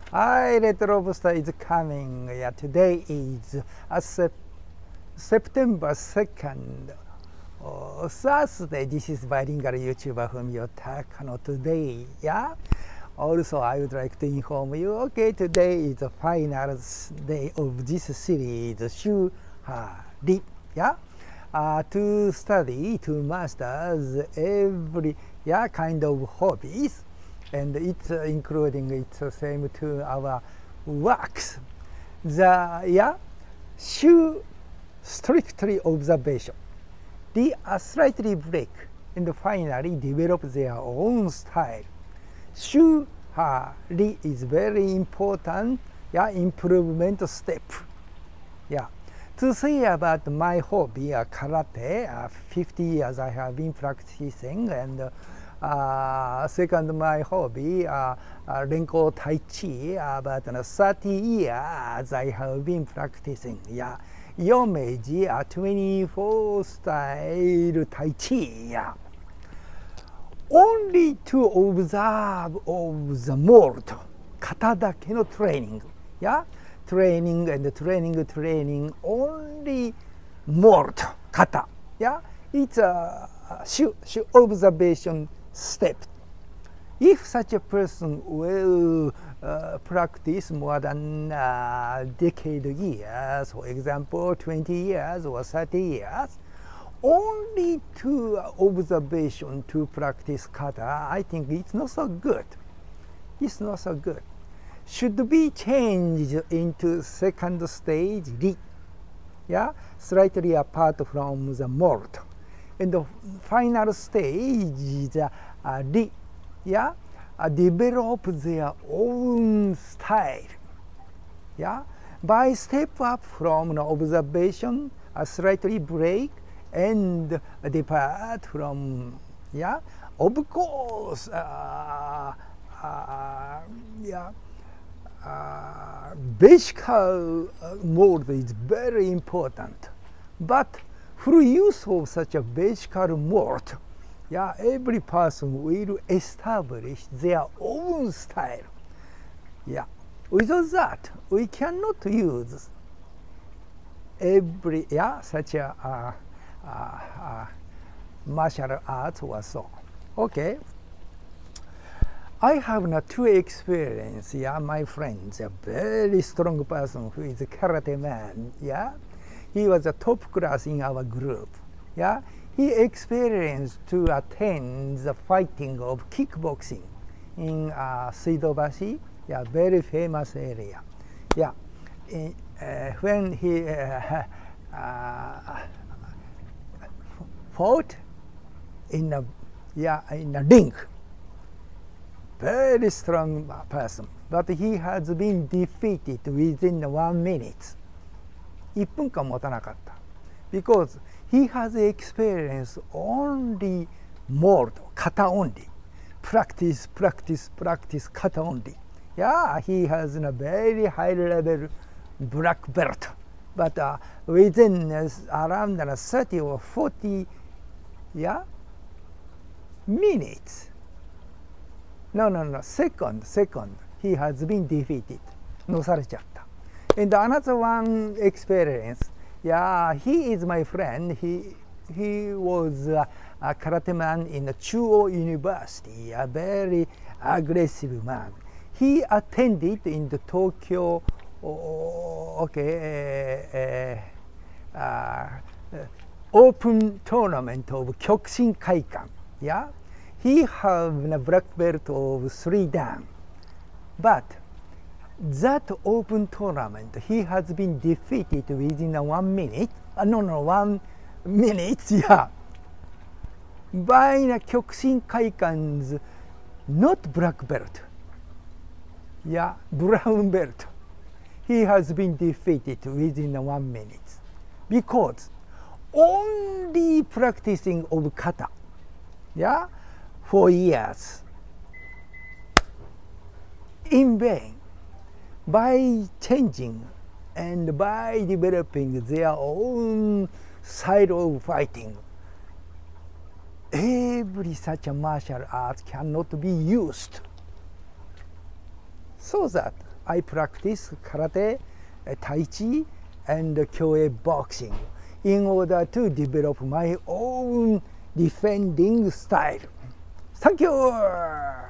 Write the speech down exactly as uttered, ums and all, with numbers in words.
Hi, Red Lobster is coming. Yeah, today is uh, sep September second, uh, Thursday. This is bilingual YouTuber Fumio Takano today. Yeah. Also, I would like to inform you. Okay, today is the final day of this series, Shuhari. Yeah. Uh, to study, to master every yeah kind of hobbies. And it's uh, including it's the same to our works. The yeah, shoe strictly observation. They are slightly break and finally develop their own style. Shoe hari is very important. Yeah, improvement step. Yeah. To say about my hobby, uh, karate, uh, fifty years I have been practicing, and uh, Uh, second, my hobby, uh, uh, Renko Tai Chi, uh, about uh, thirty years I have been practicing. Yeah, Yomeji, uh, twenty-four style Tai Chi. Yeah. Only to observe of the mold, kata dake no training. Yeah, training and training, training, only mold, kata. Yeah, it's a shoe, shoe observation step. If such a person will uh, practice more than a decade years, for example, twenty years or thirty years, only to observation to practice kata, I think it's not so good. It's not so good. Should be changed into second stage, ri. Yeah, slightly apart from the mold. And the final stage, the uh, ri, yeah, uh, develop their own style. Yeah, by step up from the observation, a slightly break and uh, depart from. Yeah, of course. Uh, uh, yeah. Uh, basic uh, mold is very important, but through use of such a basic mold, yeah, every person will establish their own style. Yeah, without that, we cannot use every yeah such a uh, uh, uh, martial arts or so. Okay. I have not two experience. Yeah, my friends, a very strong person who is a karate man. Yeah, he was a top class in our group. Yeah, he experienced to attend the fighting of kickboxing in uh, Suidobashi. Yeah, very famous area. Yeah, in, uh, when he uh, uh, fought in a yeah in a ring. Very strong person, but he has been defeated within one minute. いっぷんかん持たなかった。Because he has experienced only mold, kata only. Practice, practice, practice, kata only. Yeah, he has a very high level black belt. But uh, within uh, around uh, thirty or forty yeah, minutes, no, no, no, second, second, he has been defeated. のされちゃった。And another one experience, yeah, he is my friend. He, he was a, a karate man in the Chuo University, a very aggressive man. He attended in the Tokyo, oh, okay, uh, uh, uh, open tournament of Kyokushin Kaikan, yeah. He have a black belt of three dan, but that open tournament he has been defeated within a one minute. Uh, no, no, one minute, yeah. By the Kyokushin Kaikan's not black belt, yeah, brown belt. He has been defeated within a one minute because only practicing of kata, yeah. For years in vain. By changing and by developing their own style of fighting, every such a martial art cannot be used. So that I practice karate, tai chi, and kyoe boxing in order to develop my own defending style. Thank you!